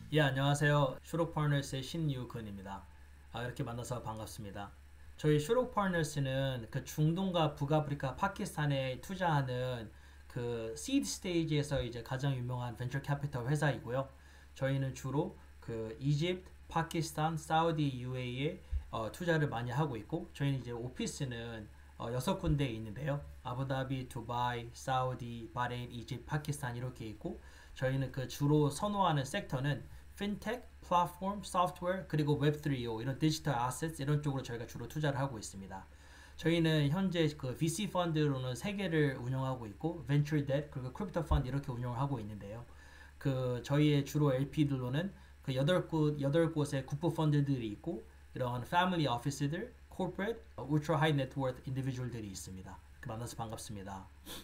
예, 안녕하세요. 슈록 파트너스의 신유근입니다. 이렇게 만나서 반갑습니다. 저희 슈록 파트너스는 그 중동과 북아프리카, 파키스탄에 투자하는 그 시드 스테이지에서 이제 가장 유명한 벤처 캐피털 회사이고요. 저희는 주로 그 이집트, 파키스탄, 사우디, UAE에 투자를 많이 하고 있고, 저희는 이제 오피스는 6군데에 있는데요. 아부다비, 두바이, 사우디, 바레인, 이집트, 파키스탄 이렇게 있고, 저희는 그 주로 선호하는 섹터는 핀텍, 플랫폼, 소프트웨어, 그리고 웹3 이런 디지털 아셋 이런 쪽으로 저희가 주로 투자를 하고 있습니다. 저희는 현재 그 VC 펀드로는 3개를 운영하고 있고 벤처 뎃 그리고 크립토 펀드 이렇게 운영을 하고 있는데요. 그 저희의 주로 LP들로는 그 8곳의 국부 펀드들이 있고 이런 패밀리 오피스들, 코퍼레이트, 울트라 하이 네트워크 인디비주얼들이 있습니다. 만나서 반갑습니다.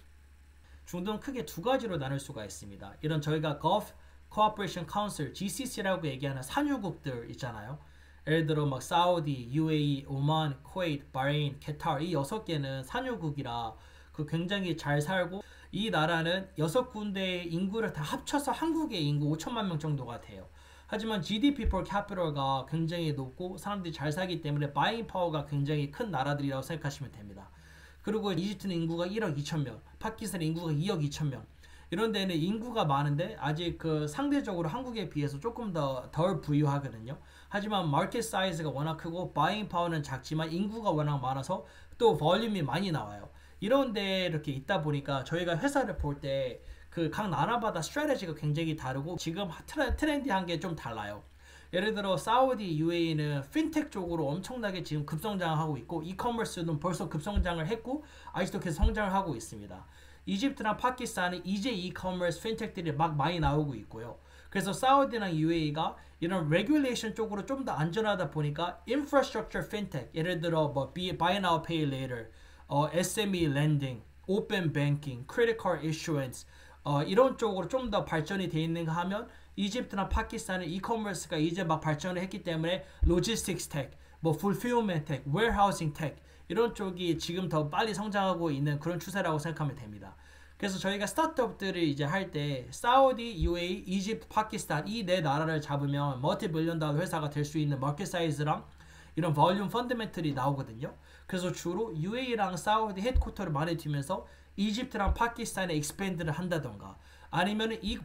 중동 크게 두 가지로 나눌 수가 있습니다. 이런 저희가 Gulf Cooperation Council GCC라고 얘기하는 산유국들 있잖아요. 예를 들어 막 사우디, UAE, 오만, 쿠웨이트, 바레인, 캐타르 이 6개는 산유국이라 그 굉장히 잘 살고 이 나라는 6군데의 인구를 다 합쳐서 한국의 인구 5천만 명 정도가 돼요. 하지만 GDP per capita가 굉장히 높고 사람들이 잘 살기 때문에 바잉 파워가 굉장히 큰 나라들이라고 생각하시면 됩니다. 그리고 이집트는 인구가 1억 2천 명, 파키스탄 인구가 2억 2천 명. 이런 데는 인구가 많은데 아직 그 상대적으로 한국에 비해서 조금 더 덜 부유하거든요. 하지만 마켓 사이즈가 워낙 크고 바잉 파워는 작지만 인구가 워낙 많아서 또 볼륨이 많이 나와요. 이런 데 이렇게 있다 보니까 저희가 회사를 볼 때 그 각 나라마다 스트래티지가 굉장히 다르고 지금 트렌디한 게 좀 달라요. 예를 들어 사우디, UAE는 핀텍 쪽으로 엄청나게 지금 급성장하고 있고 이커머스는 벌써 급성장을 했고 아직도 계속 성장을 하고 있습니다. 이집트나 파키스탄은 이제 이커머스 핀텍들이 막 많이 나오고 있고요. 그래서 사우디나 UAE가 이런 레귤레이션 쪽으로 좀 더 안전하다 보니까 infrastructure 핀텍 예를 들어 뭐 buy now pay later, SME lending, open banking, credit card issuance 이런 쪽으로 좀 더 발전이 돼 있는가 하면 이집트나 파키스탄은 이커머스가 이제 막 발전을 했기 때문에 로지스틱스 텍, 뭐 fulfillment 텍, warehousing 텍 이런 쪽이 지금 더 빨리 성장하고 있는 그런 추세라고 생각하면 됩니다. 그래서 저희가 스타트업들을 이제 할 때 사우디, UAE, 이집트, 파키스탄 이 네 나라를 잡으면 멀티 빌리언 달러 회사가 될 수 있는 마켓 사이즈랑 이런 볼륨 펀더멘털이 나오거든요. 그래서 주로 UAE랑 사우디 헤드쿼터를 많이 두면서 이집트랑 파키스탄에 익스펜드를 한다던가 아니면 이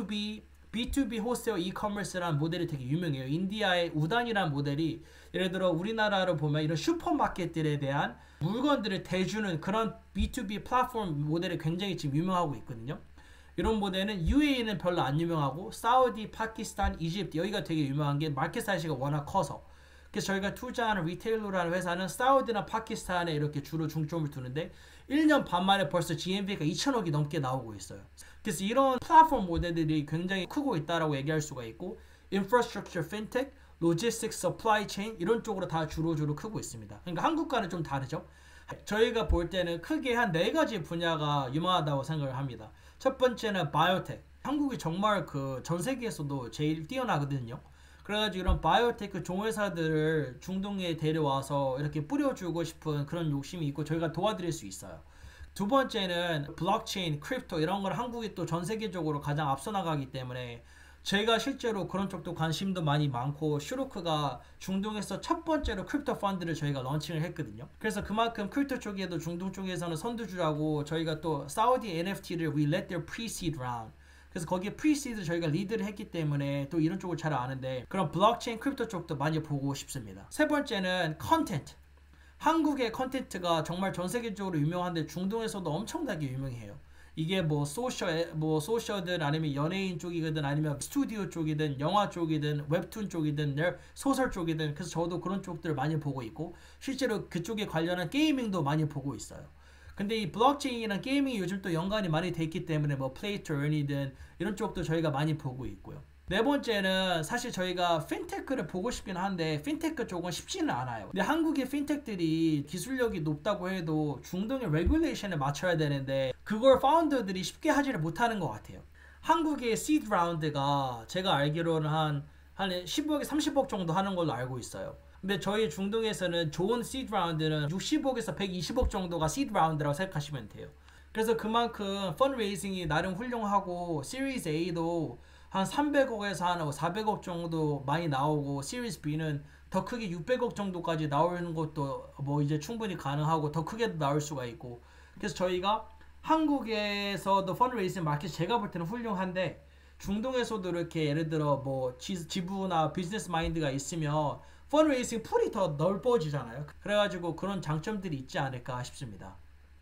B2B 호세어 이커머스라는 모델이 되게 유명해요. 인디아의 우단이라는 모델이 예를 들어 우리나라로 보면 이런 슈퍼마켓들에 대한 물건들을 대주는 그런 B2B 플랫폼 모델이 굉장히 지금 유명하고 있거든요. 이런 모델은 UAE는 별로 안 유명하고 사우디, 파키스탄, 이집트 여기가 되게 유명한 게 마켓 사이즈가 워낙 커서 그래서 저희가 투자하는 리테일러라는 회사는 사우디나 파키스탄에 이렇게 주로 중점을 두는데 1년 반 만에 벌써 GMV가 2천억이 넘게 나오고 있어요. 그래서 이런 플랫폼 모델들이 굉장히 크고 있다라고 얘기할 수가 있고 인프라스트럭처, 핀텍, 로지스틱, 서플라이 체인 이런 쪽으로 다 주로 크고 있습니다. 그러니까 한국과는 좀 다르죠. 저희가 볼 때는 크게 한 4가지 분야가 유망하다고 생각을 합니다. 첫 번째는 바이오텍. 한국이 정말 그 전 세계에서도 제일 뛰어나거든요. 그래가지고 이런 바이오테크 종회사들을 중동에 데려와서 이렇게 뿌려주고 싶은 그런 욕심이 있고 저희가 도와드릴 수 있어요. 두 번째는 블록체인, 크립토 이런 걸 한국이 또 전 세계적으로 가장 앞서 나가기 때문에 저희가 실제로 그런 쪽도 관심도 많이 많고 슈로크가 중동에서 첫 번째로 크립토 펀드를 저희가 런칭을 했거든요. 그래서 그만큼 크립토 쪽에도 중동 쪽에서는 선두주라고 저희가 또 사우디 NFT를 we let their pre-seed round 그래서 거기에 프리시드 저희가 리드를 했기 때문에 또 이런 쪽을 잘 아는데 그런 블록체인 크립토 쪽도 많이 보고 싶습니다. 세 번째는 컨텐트. 한국의 컨텐트가 정말 전 세계적으로 유명한데 중동에서도 엄청나게 유명해요. 이게 뭐 소셜든 아니면 연예인 쪽이든 아니면 스튜디오 쪽이든 영화 쪽이든 웹툰 쪽이든 소설 쪽이든 그래서 저도 그런 쪽들을 많이 보고 있고 실제로 그쪽에 관련한 게이밍도 많이 보고 있어요. 근데 이 블록체인이랑 게이밍이 요즘 또 연관이 많이 돼 있기 때문에 뭐 플레이 투 earn이든 이런 쪽도 저희가 많이 보고 있고요. 네 번째는 사실 저희가 핀테크를 보고 싶긴 한데 핀테크 쪽은 쉽지는 않아요. 근데 한국의 핀테크들이 기술력이 높다고 해도 중동의 레귤레이션에 맞춰야 되는데 그걸 파운더들이 쉽게 하지를 못하는 것 같아요. 한국의 시드 라운드가 제가 알기로는 한 10억에 30억 정도 하는 걸로 알고 있어요. 근데 저희 중동에서는 좋은 시드 라운드는 60억에서 120억 정도가 시드 라운드라고 생각하시면 돼요. 그래서 그만큼 펀레이징이 나름 훌륭하고 시리즈 A도 한 300억에서 한 400억 정도 많이 나오고 시리즈 B는 더 크게 600억 정도까지 나오는 것도 뭐 이제 충분히 가능하고 더 크게도 나올 수가 있고 그래서 저희가 한국에서도 펀드레이징 마켓 제가 볼 때는 훌륭한데 중동에서도 이렇게 예를 들어 뭐 지부나 비즈니스 마인드가 있으면 펀드레이징 풀이 더 넓어지잖아요. 그래가지고 그런 장점들이 있지 않을까 싶습니다.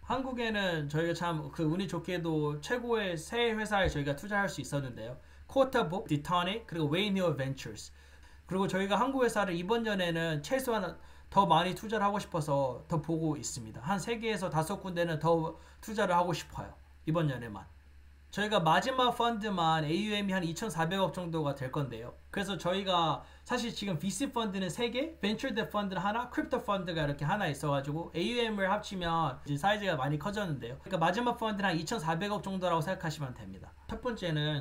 한국에는 저희가 참 그 운이 좋게도 최고의 세 회사에 저희가 투자할 수 있었는데요. 쿼터북, 디터닉, 그리고 웨이니어 벤처스. 그리고 저희가 한국 회사를 이번 년에는 최소한 더 많이 투자를 하고 싶어서 더 보고 있습니다. 한 3개에서 5군데는 더 투자를 하고 싶어요. 이번 년에만. 저희가 마지막 펀드만 AUM이 한 2,400억 정도가 될 건데요. 그래서 저희가 사실 지금 VC 펀드는 3개, 벤처 뎨 펀드는 하나, 크립토 펀드가 이렇게 하나 있어가지고 AUM을 합치면 이제 사이즈가 많이 커졌는데요. 그러니까 마지막 펀드는 한 2,400억 정도라고 생각하시면 됩니다. 첫 번째는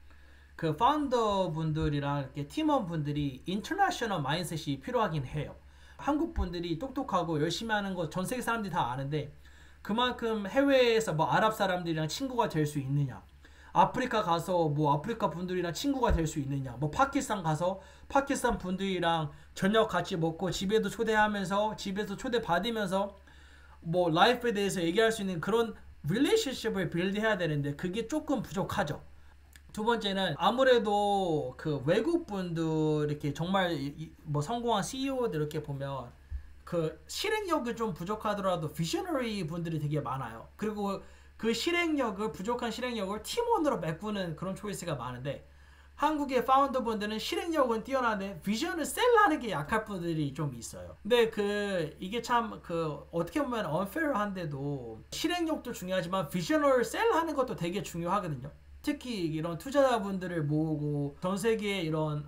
그 파운더 분들이랑 이렇게 팀원 분들이 인터내셔널 마인드셋이 필요하긴 해요. 한국 분들이 똑똑하고 열심히 하는 거 전 세계 사람들이 다 아는데 그만큼 해외에서 뭐 아랍 사람들이랑 친구가 될 수 있느냐, 아프리카 가서 뭐 아프리카 분들이랑 친구가 될 수 있느냐, 뭐 파키스탄 가서 파키스탄 분들이랑 저녁 같이 먹고 집에도 초대하면서 집에서 초대 받으면서 뭐 라이프에 대해서 얘기할 수 있는 그런 릴레이션십을 빌드해야 되는데 그게 조금 부족하죠. 두 번째는 아무래도 그 외국 분들 이렇게 정말 뭐 성공한 CEO들 이렇게 보면 그 실행력이 좀 부족하더라도 비셔너리 분들이 되게 많아요. 그리고 그 부족한 실행력을 팀원으로 메꾸는 그런 초이스가 많은데 한국의 파운더 분들은 실행력은 뛰어나는데 비전을 셀하는 게 약할 분들이 좀 있어요. 근데 이게 참 어떻게 보면 unfair한데도 실행력도 중요하지만 비전을 셀하는 것도 되게 중요하거든요. 특히 이런 투자자분들을 모으고 전 세계의 이런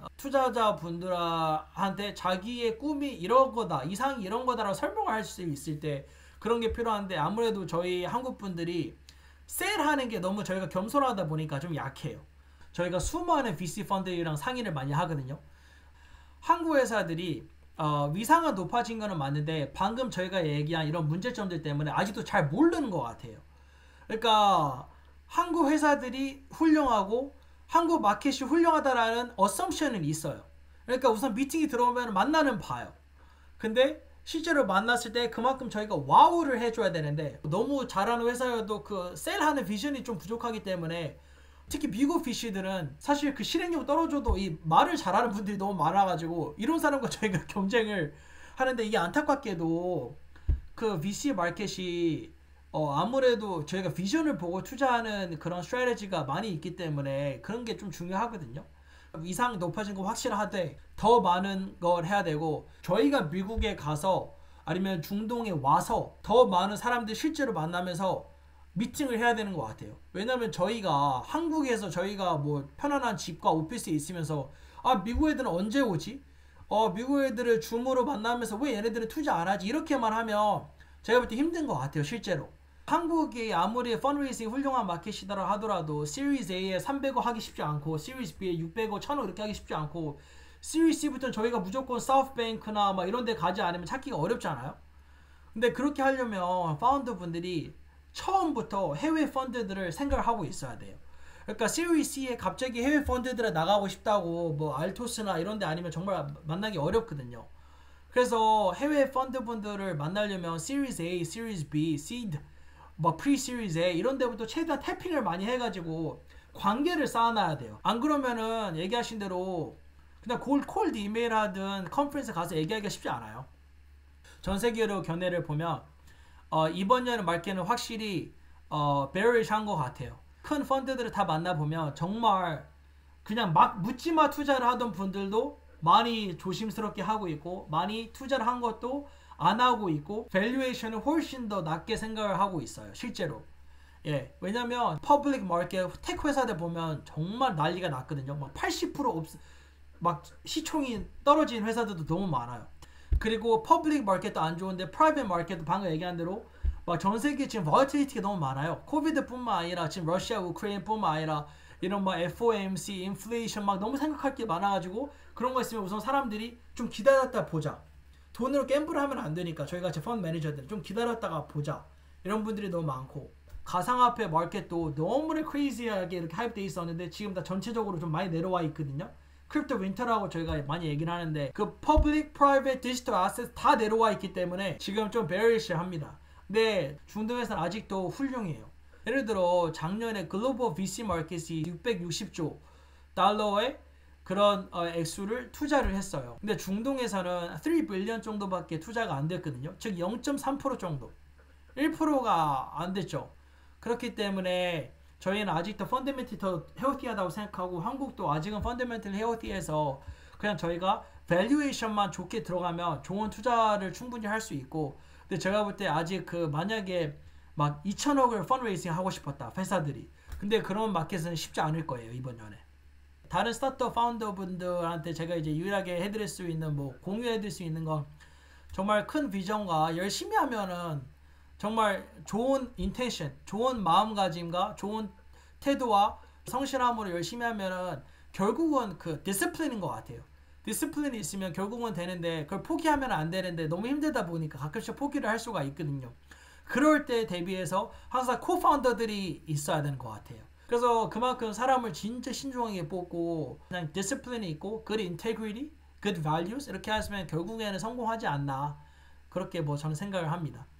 투자자분들한테 자기의 꿈이 이런 거다, 이상이 이런 거다라고 설명을 할 수 있을 때 그런 게 필요한데 아무래도 저희 한국 분들이 셀하는 게 너무 저희가 겸손하다 보니까 좀 약해요. 저희가 수많은 VC 펀드랑 상의를 많이 하거든요. 한국 회사들이 위상이 높아진 거는 맞는데 방금 저희가 얘기한 이런 문제점들 때문에 아직도 잘 모르는 것 같아요. 그러니까 한국 회사들이 훌륭하고 한국 마켓이 훌륭하다라는 어썸션은 있어요. 그러니까 우선 미팅이 들어오면 만나는 봐요. 근데 실제로 만났을 때 그만큼 저희가 와우를 해줘야 되는데 너무 잘하는 회사여도 그 셀하는 비전이 좀 부족하기 때문에 특히 미국 VC들은 사실 그 실행력 떨어져도 이 말을 잘하는 분들이 너무 많아가지고 이런 사람과 저희가 경쟁을 하는데 이게 안타깝게도 그 VC 마켓이 아무래도 저희가 비전을 보고 투자하는 그런 스트래티지가 많이 있기 때문에 그런 게 좀 중요하거든요. 이상 높아진 거 확실하되 더 많은 걸 해야 되고 저희가 미국에 가서 아니면 중동에 와서 더 많은 사람들 실제로 만나면서 미팅을 해야 되는 것 같아요. 왜냐면 저희가 한국에서 저희가 뭐 편안한 집과 오피스에 있으면서 미국 애들은 언제 오지? 미국 애들을 줌으로 만나면서 왜 얘네들은 투자 안 하지? 이렇게만 하면 제가 볼 때 힘든 것 같아요. 실제로. 한국이 아무리 펀드레이징 훌륭한 마켓이더라 하더라도 시리즈 A에 300억 하기 쉽지 않고 시리즈 B에 600억, 1000억 이렇게 하기 쉽지 않고 시리즈 C부터는 저희가 무조건 사우스뱅크나 막 이런 데 가지 않으면 찾기가 어렵잖아요. 근데 그렇게 하려면 파운더 분들이 처음부터 해외 펀드들을 생각을 하고 있어야 돼요. 그러니까 시리즈 C에 갑자기 해외 펀드들에 나가고 싶다고 뭐 알토스나 이런 데 아니면 정말 만나기 어렵거든요. 그래서 해외 펀드 분들을 만나려면 시리즈 A, 시리즈 B, 시드 뭐 프리-시리즈 A 이런 데부터 최대한 태핑을 많이 해가지고 관계를 쌓아놔야 돼요. 안 그러면은 얘기하신 대로 그냥 콜드 이메일 하든 컨퍼런스 가서 얘기하기가 쉽지 않아요. 전 세계로 견해를 보면 이번 년 말기에는 확실히 베어리시한 것 같아요. 큰 펀드들을 다 만나보면 정말 그냥 막 묻지마 투자를 하던 분들도 많이 조심스럽게 하고 있고 많이 투자를 한 것도 안 하고 있고 밸류에이션은 훨씬 더 낮게 생각을 하고 있어요. 실제로. 예, 왜냐면 퍼블릭 마켓 테크 회사들 보면 정말 난리가 났거든요. 막 80% 막 시총이 떨어진 회사들도 너무 많아요. 그리고 퍼블릭 마켓도 안 좋은데 프라이빗 마켓도 방금 얘기한 대로 막 전 세계 지금 버티리티가 너무 많아요. 코비드뿐만 아니라 지금 러시아, 우크라이나뿐만 아니라 이런 막 FOMC, 인플레이션 막 너무 생각할 게 많아가지고 그런 거 있으면 우선 사람들이 좀 기다렸다 보자. 돈으로 갬블을 하면 안 되니까 저희같이 펀드 매니저들 좀 기다렸다가 보자. 이런 분들이 너무 많고 가상화폐 마켓도 너무나 크레이지하게 이렇게 하입돼 있었는데 지금 다 전체적으로 좀 많이 내려와 있거든요. 크립토 윈터라고 저희가 많이 얘기를 하는데 그 퍼블릭, 프라이빗, 디지털 아셋 다 내려와 있기 때문에 지금 좀 베어리시합니다. 근데 중동에서는 아직도 훌륭해요. 예를 들어 작년에 글로벌 VC 마켓이 660조 달러의 그런 액수를 투자를 했어요. 근데 중동에서는 3 빌리언 정도밖에 투자가 안 됐거든요. 즉 0.3% 정도. 1%가 안 됐죠. 그렇기 때문에 저희는 아직도 펀더멘털이 더 헤어티하다고 생각하고 한국도 아직은 펀더멘털 헤어티해서 그냥 저희가 밸류에이션만 좋게 들어가면 좋은 투자를 충분히 할 수 있고 근데 제가 볼 때 아직 그 만약에 막 2천억을 펀드레이징 하고 싶었다 회사들이 근데 그런 마켓은 쉽지 않을 거예요 이번 년에. 다른 스타트업 파운더 분들한테 제가 이제 유일하게 해드릴 수 있는 뭐 공유해드릴 수 있는 건 정말 큰 비전과 열심히 하면은 정말 좋은 인텐션, 좋은 마음가짐과 좋은 태도와 성실함으로 열심히 하면은 결국은 그 디스플린인 것 같아요. 디스플린이 있으면 결국은 되는데 그걸 포기하면 안 되는데 너무 힘들다 보니까 가끔씩 포기를 할 수가 있거든요. 그럴 때 대비해서 항상 코파운더들이 있어야 되는 것 같아요. 그래서 그만큼 사람을 진짜 신중하게 뽑고 그냥 디스플린이 있고 good integrity, good values 이렇게 하시면 결국에는 성공하지 않나 그렇게 뭐 저는 생각을 합니다.